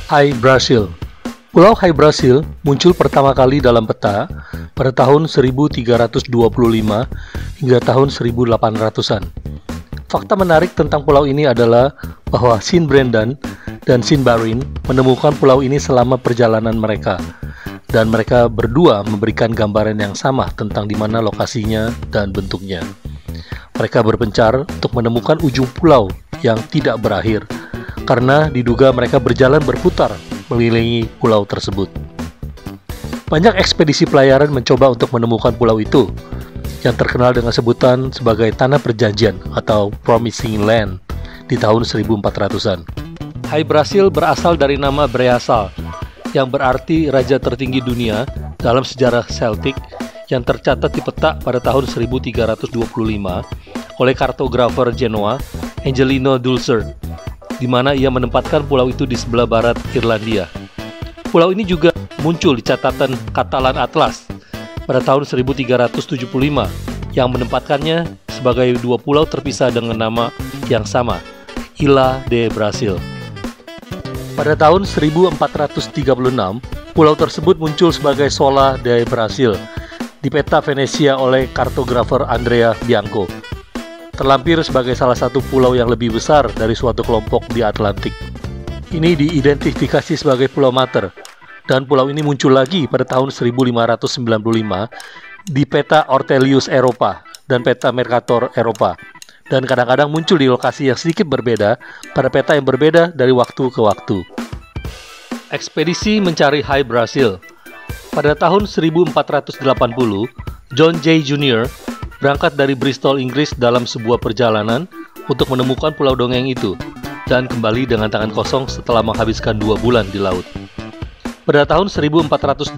Hai Brasil. Pulau Hai Brasil muncul pertama kali dalam peta pada tahun 1325 hingga tahun 1800-an. Fakta menarik tentang pulau ini adalah bahwa Sint Brendan dan Sint Barin menemukan pulau ini selama perjalanan mereka, dan mereka berdua memberikan gambaran yang sama tentang di mana lokasinya dan bentuknya. Mereka berpencar untuk menemukan ujung pulau yang tidak berakhir, karena diduga mereka berjalan berputar mengelilingi pulau tersebut. Banyak ekspedisi pelayaran mencoba untuk menemukan pulau itu, yang terkenal dengan sebutan sebagai Tanah Perjanjian atau Promising Land di tahun 1400-an. Hai Brasil berasal dari nama Breasal, yang berarti Raja Tertinggi Dunia dalam sejarah Celtic, yang tercatat di peta pada tahun 1325 oleh kartografer Genoa Angelino Dulcert, di mana ia menempatkan pulau itu di sebelah barat Irlandia. Pulau ini juga muncul di catatan Catalan Atlas pada tahun 1375 yang menempatkannya sebagai dua pulau terpisah dengan nama yang sama, Ilha de Brasil. Pada tahun 1436, pulau tersebut muncul sebagai Sola de Brasil di peta Venesia oleh kartografer Andrea Bianco, terlampir sebagai salah satu pulau yang lebih besar dari suatu kelompok di Atlantik. Ini diidentifikasi sebagai Pulau Mater, dan pulau ini muncul lagi pada tahun 1595 di peta Ortelius Eropa dan peta Mercator Eropa, dan kadang-kadang muncul di lokasi yang sedikit berbeda pada peta yang berbeda dari waktu ke waktu. Ekspedisi mencari Hai Brasil. Pada tahun 1480, John Jay Jr. berangkat dari Bristol, Inggris dalam sebuah perjalanan untuk menemukan pulau dongeng itu, dan kembali dengan tangan kosong setelah menghabiskan 2 bulan di laut. Pada tahun 1481,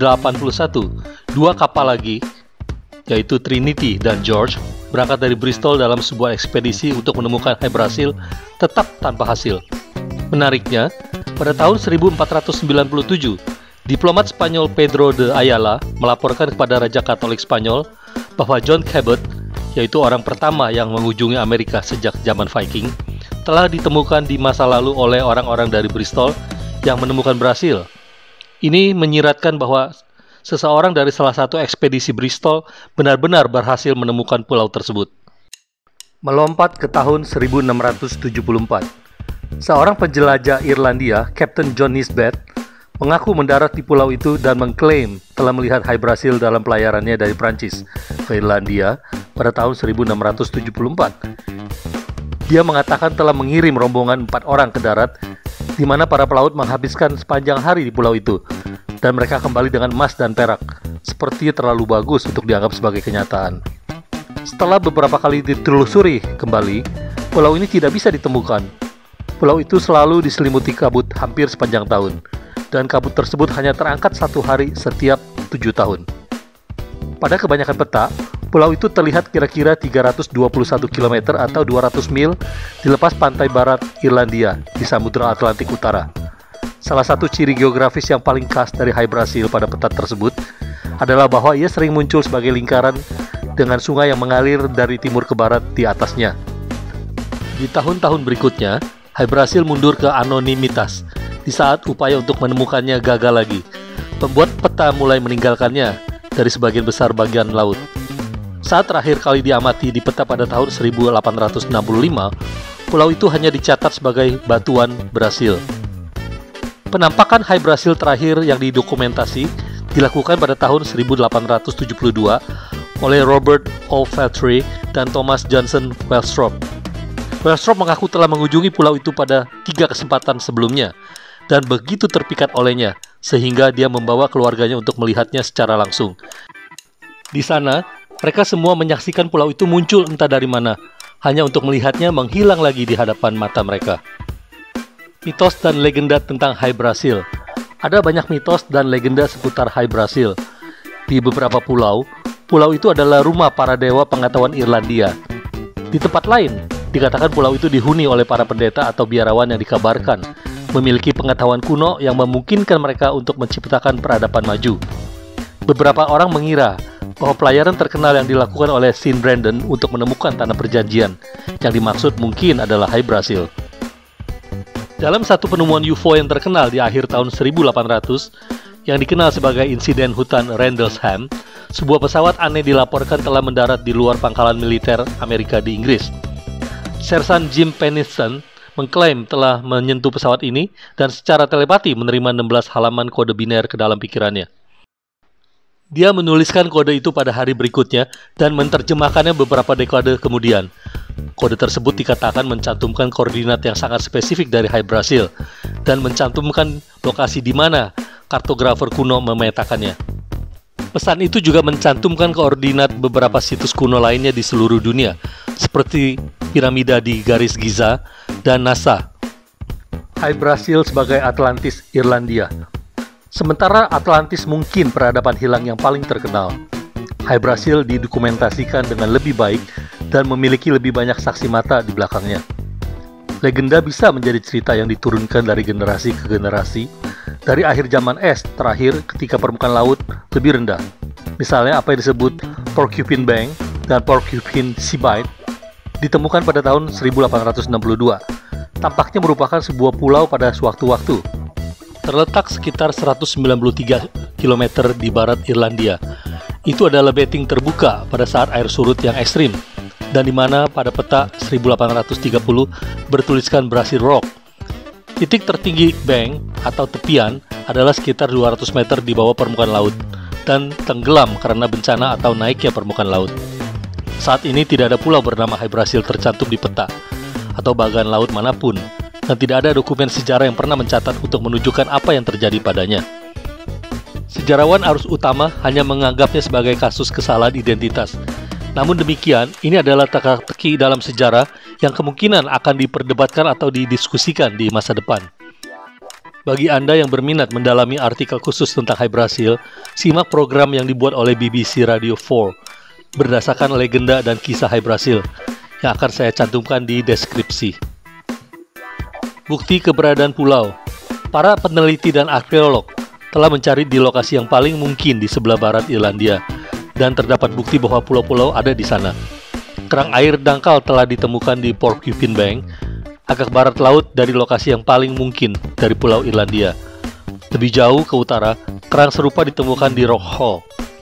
dua kapal lagi, yaitu Trinity dan George, berangkat dari Bristol dalam sebuah ekspedisi untuk menemukan Hai Brasil, tetap tanpa hasil. Menariknya, pada tahun 1497, diplomat Spanyol Pedro de Ayala melaporkan kepada Raja Katolik Spanyol bahwa John Cabot, yaitu orang pertama yang mengunjungi Amerika sejak zaman Viking, telah ditemukan di masa lalu oleh orang-orang dari Bristol yang menemukan Brasil. Ini menyiratkan bahwa seseorang dari salah satu ekspedisi Bristol benar-benar berhasil menemukan pulau tersebut. Melompat ke tahun 1674. Seorang penjelajah Irlandia, Captain John Nisbet, mengaku mendarat di pulau itu dan mengklaim telah melihat Hai Brasil dalam pelayarannya dari Prancis ke Irlandia pada tahun 1674. Dia mengatakan telah mengirim rombongan 4 orang ke darat, di mana para pelaut menghabiskan sepanjang hari di pulau itu, dan mereka kembali dengan emas dan perak, seperti terlalu bagus untuk dianggap sebagai kenyataan. Setelah beberapa kali ditelusuri kembali, pulau ini tidak bisa ditemukan. Pulau itu selalu diselimuti kabut hampir sepanjang tahun, dan kabut tersebut hanya terangkat 1 hari setiap 7 tahun. Pada kebanyakan peta, pulau itu terlihat kira-kira 321 km atau 200 mil di lepas pantai barat Irlandia di Samudra Atlantik Utara. Salah satu ciri geografis yang paling khas dari Hai Brasil pada peta tersebut adalah bahwa ia sering muncul sebagai lingkaran dengan sungai yang mengalir dari timur ke barat di atasnya. Di tahun-tahun berikutnya, Hai Brasil mundur ke anonimitas di saat upaya untuk menemukannya gagal lagi. Pembuat peta mulai meninggalkannya dari sebagian besar bagian laut. Saat terakhir kali diamati di peta pada tahun 1865, pulau itu hanya dicatat sebagai batuan Brasil. Penampakan Hai Brasil terakhir yang didokumentasi dilakukan pada tahun 1872 oleh Robert Olfaltry dan Thomas Johnson Wellstrop. Wellstrop mengaku telah mengunjungi pulau itu pada 3 kesempatan sebelumnya, dan begitu terpikat olehnya, sehingga dia membawa keluarganya untuk melihatnya secara langsung. Di sana, mereka semua menyaksikan pulau itu muncul entah dari mana, hanya untuk melihatnya menghilang lagi di hadapan mata mereka. Mitos dan legenda tentang Hai Brasil. Ada banyak mitos dan legenda seputar Hai Brasil. Di beberapa pulau, pulau itu adalah rumah para dewa pengetahuan Irlandia. Di tempat lain, dikatakan pulau itu dihuni oleh para pendeta atau biarawan yang dikabarkan memiliki pengetahuan kuno yang memungkinkan mereka untuk menciptakan peradaban maju. Beberapa orang mengira bahwa pelayaran terkenal yang dilakukan oleh Sint Brendan untuk menemukan Tanah Perjanjian yang dimaksud mungkin adalah Hai Brasil. Dalam satu penemuan UFO yang terkenal di akhir tahun 1800, yang dikenal sebagai insiden hutan Rendlesham, sebuah pesawat aneh dilaporkan telah mendarat di luar pangkalan militer Amerika di Inggris. Sersan Jim Pennison mengklaim telah menyentuh pesawat ini dan secara telepati menerima 16 halaman kode biner ke dalam pikirannya. Dia menuliskan kode itu pada hari berikutnya dan menerjemahkannya beberapa dekade kemudian. Kode tersebut dikatakan mencantumkan koordinat yang sangat spesifik dari Hy Brasil dan mencantumkan lokasi di mana kartografer kuno memetakannya. Pesan itu juga mencantumkan koordinat beberapa situs kuno lainnya di seluruh dunia, seperti piramida di garis Giza dan NASA. Hy Brasil sebagai Atlantis Irlandia. Sementara Atlantis mungkin peradaban hilang yang paling terkenal, Hy Brasil didokumentasikan dengan lebih baik dan memiliki lebih banyak saksi mata di belakangnya. Legenda bisa menjadi cerita yang diturunkan dari generasi ke generasi, dari akhir zaman es terakhir ketika permukaan laut lebih rendah. Misalnya apa yang disebut Porcupine Bank dan Porcupine Seabed ditemukan pada tahun 1862. Tampaknya merupakan sebuah pulau pada sewaktu-waktu. Terletak sekitar 193 km di barat Irlandia. Itu adalah betting terbuka pada saat air surut yang ekstrim, dan di mana pada peta 1830 bertuliskan Brasil Rock. Titik tertinggi bank atau tepian adalah sekitar 200 meter di bawah permukaan laut dan tenggelam karena bencana atau naiknya permukaan laut. Saat ini tidak ada pulau bernama Hy Brasil tercantum di peta atau bagian laut manapun, dan tidak ada dokumen sejarah yang pernah mencatat untuk menunjukkan apa yang terjadi padanya. Sejarawan arus utama hanya menganggapnya sebagai kasus kesalahan identitas. Namun demikian, ini adalah teka-teki dalam sejarah yang kemungkinan akan diperdebatkan atau didiskusikan di masa depan. Bagi Anda yang berminat mendalami artikel khusus tentang Hy Brasil, simak program yang dibuat oleh BBC Radio 4 berdasarkan legenda dan kisah Hy Brasil yang akan saya cantumkan di deskripsi. Bukti keberadaan pulau. Para peneliti dan arkeolog telah mencari di lokasi yang paling mungkin di sebelah barat Irlandia, dan terdapat bukti bahwa pulau-pulau ada di sana. Kerang air dangkal telah ditemukan di Porcupine Bank, agak barat laut dari lokasi yang paling mungkin dari pulau Irlandia. Lebih jauh ke utara, kerang serupa ditemukan di Rock Hall.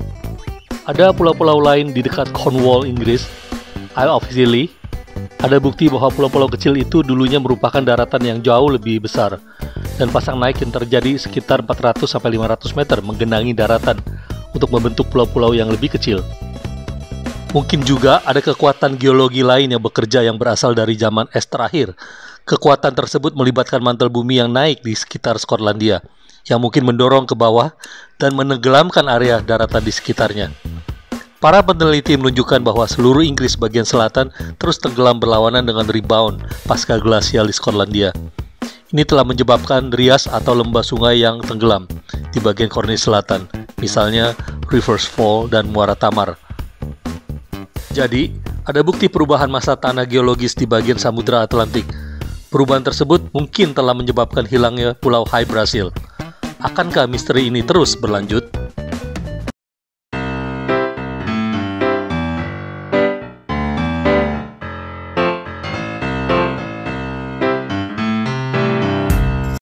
Ada pulau-pulau lain di dekat Cornwall, Inggris, Isle of Scilly. Ada bukti bahwa pulau-pulau kecil itu dulunya merupakan daratan yang jauh lebih besar, dan pasang naik yang terjadi sekitar 400-500 meter menggenangi daratan untuk membentuk pulau-pulau yang lebih kecil. Mungkin juga ada kekuatan geologi lain yang bekerja yang berasal dari zaman es terakhir. Kekuatan tersebut melibatkan mantel bumi yang naik di sekitar Skotlandia, yang mungkin mendorong ke bawah dan menenggelamkan area daratan di sekitarnya. Para peneliti menunjukkan bahwa seluruh Inggris bagian selatan terus tenggelam berlawanan dengan rebound pasca glasial di Skotlandia. Ini telah menyebabkan rias atau lembah sungai yang tenggelam di bagian Cornish Selatan, misalnya Rivers Fall dan Muara Tamar. Jadi, ada bukti perubahan massa tanah geologis di bagian Samudra Atlantik. Perubahan tersebut mungkin telah menyebabkan hilangnya Pulau Hy Brasil. Akankah misteri ini terus berlanjut?